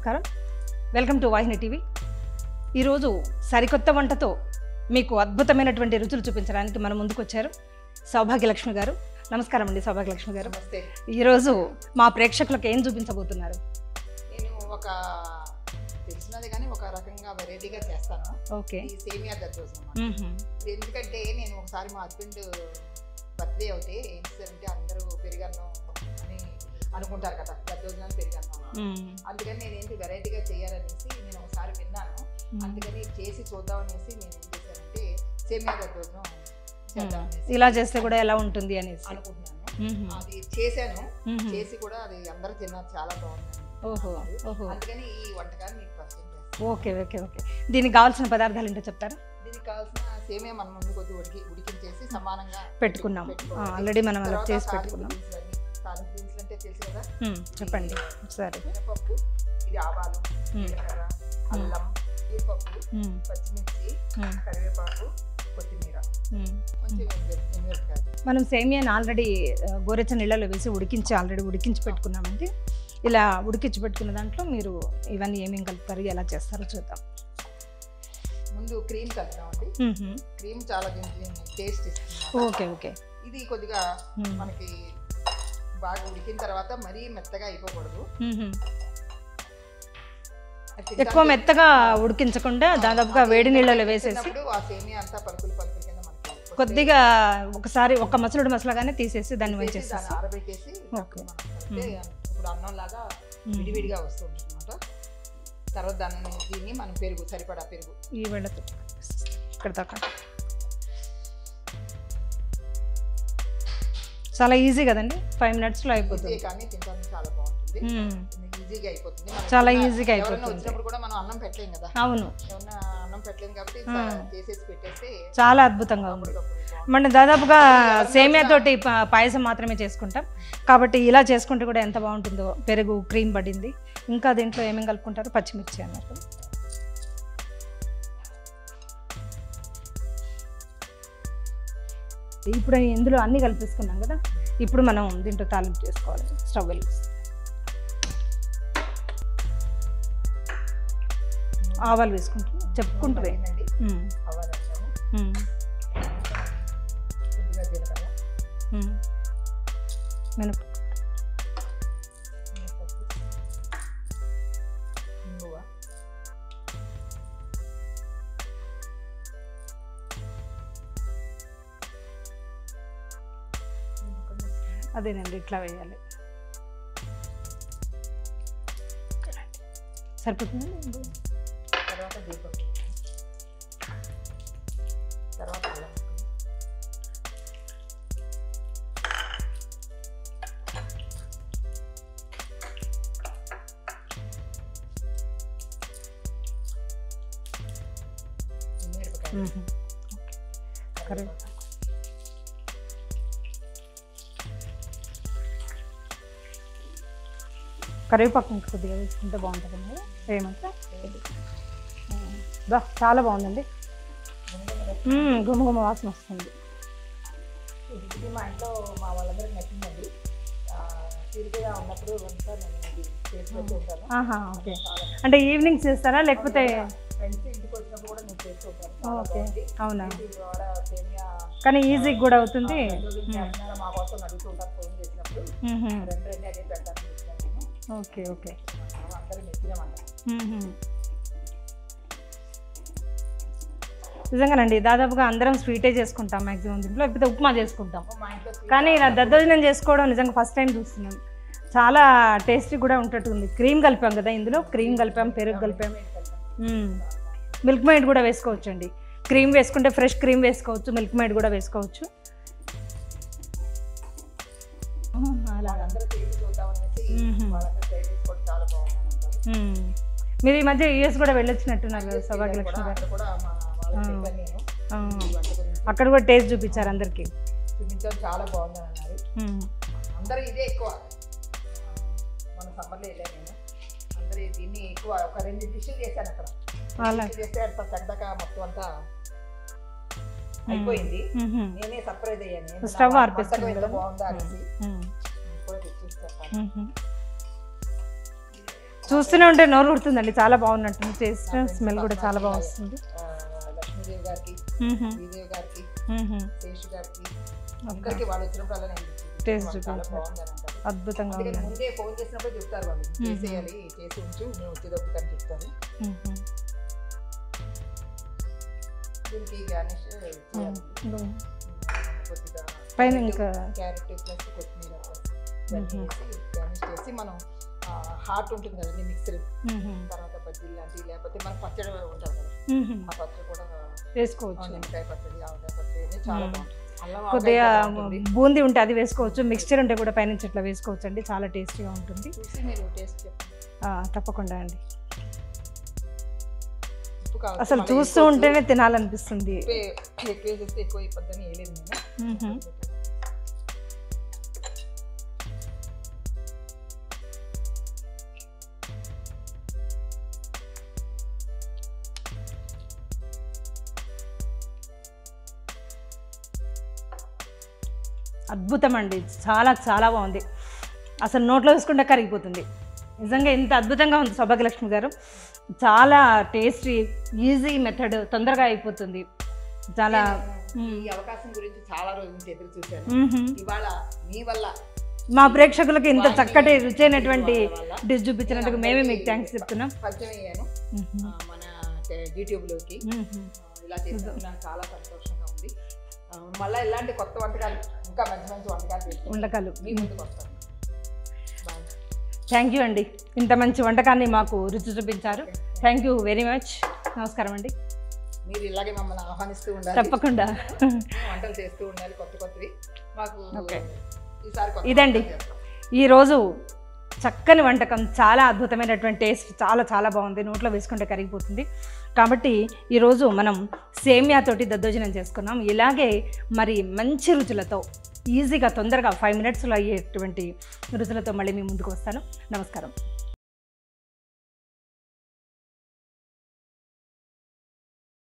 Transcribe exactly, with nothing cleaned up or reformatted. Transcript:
నమస్కారం, welcome to Vahini TV. ఈరోజు సరికొత్త వంటతో మీకు అద్భుతమైనటువంటి రుచులు చూపించడానికి మన ముందుకు వచ్చారు సౌభాగ్యలక్ష్మి గారు. నమస్కారం అండి సౌభాగ్యలక్ష్మి గారు. నమస్తే. ఈరోజు మా ప్రేక్షకులకు ఏం చూపించబోతున్నారు? నేను ఒక తెలిసినది కానీ ఒక రకంగా వెరైటీగా చేస్తాను. ఓకే. ఈ సేమియా దద్దోజనం. ఇది ఎందుకంటే నేను ఒకసారి మా హస్బెండ్ బర్త్డే అవుతే ఏం చేశారంటే అందరూ పెరిగన్నం అని అనుకుంటారు కదా, దద్దోజనం పెరిగన్నం. అందుకని నేను ఏంటి వెరైటీగా చేయాలనేసి నేను ఒకసారి విన్నాను. అందుకని చేసి చూద్దాం అనేసి నేను ఏం చేశానంటే సేమియా దద్దోజనం చేద్దాం ఇలా చేస్తే కూడా ఎలా ఉంటుంది అనేసి అనుకుంటున్నాను. అది చేశాను, చేసి కూడా అది అందరూ తిన్నారు, చాలా బాగుంది. ఓహో ఓహో అందుకని ఈ వంటకాన్ని మీకు పరిచయం చేస్తాను. ఓకే ఓకే ఓకే దీనికి కావాల్సిన పదార్థాలు ఏంటో చెప్తారా? దీనికి కావాల్సిన సేమియా మనం ముందు కొద్ది ఉడికి ఉడికించేసి సమానంగా పెట్టుకున్నాం. ఆల్రెడీ మనం అలా చేసి పెట్టుకున్నాం. తాలింపు దినుసులు అంటే తెలుసు కదా, చెప్పండి సరే. మినపప్పు, ఇది ఆవాలు, జీలకర్ర, అల్లం, జీడిపప్పు, పచ్చిమిర్చి, కరివేపాకు, కొత్తిమీర, కొంచెం ఎండుమిరపకాయలు. మనం సేమియాని ఆల్రెడీ గోరెచ్చ నీళ్ళలో వేసి ఉడికించి ఆల్రెడీ ఉడికించి పెట్టుకున్నామండి. ఇలా ఉడికించి పెట్టుకున్న దాంట్లో మీరు ఇవన్నీ ఏమేమి కలుపుతారు, ఎలా చేస్తారో చూద్దాం. ముందు క్రీమ్ కలుపుతామండి. క్రీమ్ చాలా టేస్ట్ ఇస్తుంది. ఓకే ఓకే ఇది కొద్దిగా మనకి బాగా ఉడికిన తర్వాత మరీ మెత్తగా అయిపోకూడదు. ఎక్కువ మెత్తగా ఉడికించకుండా దాదాపుగా వేడి నీళ్ళలో వేసేసి ఆ సేమియా అంతా పలుకులు పలుకులు కింద మనకి కొద్దిగా ఒకసారి ఒక మసలుడు మసలగానే తీసేసి దాన్ని వేసేసి ఆరబెట్టేసి ఇప్పుడు అన్నం లాగా విడివిడిగా వస్తుంది అనమాట. తర్వాత దాన్ని దీన్ని మనం పెరుగు సరిపడా పెరుగు ఈ వేళతో ఇక్కడ దాకా చాలా ఈజీ కదండి, ఫైవ్ మినిట్స్లో అయిపోతుంది. కానీ తింటానికి చాలా బాగుంటుంది, ఈజీగా అయిపోతుంది, చాలా ఈజీగా అయిపోతుంది. వచ్చినప్పుడు కూడా మనం అన్నం పెట్టలేం కదా. అవును, ఏమన్నా అన్నం పెట్టలేం కాబట్టి చేసేసి పెట్టేస్తే చాలా అద్భుతంగా ఉంది. మనం దాదాపుగా సేమియా తోటి పాయసం మాత్రమే చేసుకుంటాం కాబట్టి ఇలా చేసుకుంటే కూడా ఎంత బాగుంటుందో. పెరుగు, క్రీమ్ పడింది, ఇంకా దీంట్లో ఏమేమి కలుపుకుంటారు, పచ్చిమిర్చి అన్నారు. ఇప్పుడు ఇందులో అన్నీ కలిపేసుకున్నాం కదా, ఇప్పుడు మనం దీంట్లో తాలింపు చేసుకోవాలి. స్టవ్ వెలిగిస్తాం, ఆవాలు వేసుకుంటాం చెప్పుకుంటూ మినప అదేనండి, ఇట్లా వేయాలి. సరిపోతుంది. తర్వాత దీపం, తర్వాత అల్లం, కరెక్ట్. కరివేపాకు ఇంకా కొద్దిగా వేసుకుంటే బాగుంటుంది కదా, ఏమంటే బా చాలా బాగుందండి, గుమ గుమ వాసన వస్తుంది. ఇది మా ఇంట్లో మా వాళ్ళందరికీ నచ్చిందండి. తిరిగిగా ఉన్నప్పుడు చేసి పెట్టి ఉంటాను. ఆహా ఓకే, అంటే ఈవినింగ్ చేస్తారా లేకపోతే ఫ్రెండ్స్ ఇంటికి వచ్చినప్పుడు కూడా నేను చేస్తూ ఉంటాను. ఓకే అవునా, సేమియా కానీ ఈజీ కూడా అవుతుంది. మా కోసం అడుగుతూ ఉంటారు ఫోన్ చేసినప్పుడు, రెండు రెండు అదే పెడతాను. ఓకే ఓకే అందరూ మెచ్చినామంట. నిజంగానండి, దాదాపుగా అందరం స్వీటే చేసుకుంటాం మ్యాక్సిమం దీంట్లో, లేకపోతే ఉప్మా చేసుకుంటాం. కానీ ఇలా దద్దోజనం చేసుకోవడం నిజంగా ఫస్ట్ టైం చూస్తున్నాం. చాలా టేస్టీ కూడా ఉంటట్టుంది. క్రీమ్ కలిపాం కదా, ఇందులో క్రీమ్ కలిపాం, పెరుగు కలిపాం, మిల్క్ మేడ్ కూడా వేసుకోవచ్చు అండి. క్రీమ్ వేసుకుంటే ఫ్రెష్ క్రీమ్ వేసుకోవచ్చు, మిల్క్ మేడ్ కూడా వేసుకోవచ్చు. మీరు ఈ మధ్య యూఎస్ కూడా వెళ్ళొచ్చినట్టున్నారు కదా సౌభాగ్యలక్ష్మి గారు, అక్కడ కూడా టేస్ట్ చూపించారు అందరికి. చూపించారు, చాలా బాగుందని అన్నారు అందరూ. ఇదే ఎక్కువ మన సమ్మర్లో వెళ్ళాను నేను, అందరూ దీన్ని ఎక్కువ ఒక రెండు డిష్లు చేశాను అక్కడ. చేస్తే అంత చక్కగా మొత్తం అంతా అయిపోయింది. నేనే సర్ప్రైజ్ అయ్యాను, స్టవ్ ఆర్పేస్తాను ఎంత బాగుందా అనేసి. కూడా తెచ్చిస్తాను. చూస్తూనే ఉంటే నోరు ఊరుతుందండి, చాలా బాగున్నట్టుంది. టేస్ట్ స్మెల్ కూడా చాలా బాగా వస్తుంది. లక్ష్మీదేవి గారికి, శ్రీదేవి గారికి, శేషు గారికి అందరికి వాళ్ళు వచ్చినప్పుడు నేను టేస్ట్ చాలా బాగుందని అంటారు. అద్భుతంగా ఉంది. ముందే ఫోన్ చేసినప్పుడు చెప్తారు వాళ్ళు, చేసేయాలి చేసి ఉంచు మేము వచ్చేటప్పుడు అని చెప్తారు. దీనికి గార్నిష్ కొద్దిగా పైన ఇంకా క్యారెట్ ప్లస్ కొత్తిమీర గార్నిష్ చేసి మనం హాట్ ఉంటుంది కదండి మిక్సర్, తర్వాత బజ్జీలు లాంటివి లేకపోతే మన పచ్చడి ఉంటుంది కదా ఆ పచ్చడి కూడా వేసుకోవచ్చు. నిమ్మకాయ పచ్చడి, ఆవకాయ పచ్చడి చాలా బాగుంటుంది. కొద్దిగా బూందీ ఉంటే అది వేసుకోవచ్చు, మిక్స్చర్ ఉంటే కూడా పైనుంచి ఇట్లా వేసుకోవచ్చు అండి, చాలా టేస్టీగా ఉంటుంది. మీరు టేస్ట్ చెప్పండి. తప్పకుండా అండి, అసలు చూస్తూ ఉంటేనే తినాలనిపిస్తుంది. ఎక్కువ చేస్తే ఎక్కువ అయిపోద్దని వేయలేదు నేను. అద్భుతం అండి, చాలా చాలా బాగుంది. అసలు నోట్లో వేసుకుంటే కరిగిపోతుంది. నిజంగా ఇంత అద్భుతంగా ఉంది సౌభాగ్యలక్ష్మి గారు. చాలా టేస్టీ, ఈజీ మెథడ్, తొందరగా అయిపోతుంది. చాలా ఈ అవకాశం గురించి చాలా రోజుల నుంచి ఎదురు చూశాను. ఇవాళ మీ వల్ల మా ప్రేక్షకులకు ఇంత చక్కటి రుచైనటువంటి డిష్ చూపించినందుకు మేమే మీకు థ్యాంక్స్ చెప్తున్నాం. పరిచయం అయ్యాను మన యూట్యూబ్లోకి, ఇలా చేసినందుకు నాకు చాలా సంతోషంగా ఉంది. మళ్ళీ ఇలాంటి కొత్త వంటకాలు, ఇంకా మంచి మంచి వంటకాలు వంటకాలు మీ ముందుకు వస్తాను. థ్యాంక్ యూ అండి, ఇంత మంచి వంటకాన్ని మాకు రుచి చూపించారు. Thank you very much. నమస్కారం అండి. మీరు ఇలాగే మమ్మల్ని ఆహ్వానిస్తూ ఉండాలి, తప్పకుండా వంటలు చేస్తూ ఉండాలి కొత్త కొత్తవి మాకు. ఈసారి ఇదండి ఈరోజు చక్కని వంటకం, చాలా అద్భుతమైనటువంటి టేస్ట్, చాలా చాలా బాగుంది, నోట్లో వేసుకుంటే కరిగిపోతుంది. కాబట్టి ఈరోజు మనం సేమియాతోటి దద్దోజనం చేసుకున్నాం. ఇలాగే మరి మంచి రుచులతో, ఈజీగా తొందరగా ఫైవ్ మినిట్స్లో అయ్యేటువంటి రుచులతో మళ్ళీ మీ ముందుకు వస్తాను. నమస్కారం.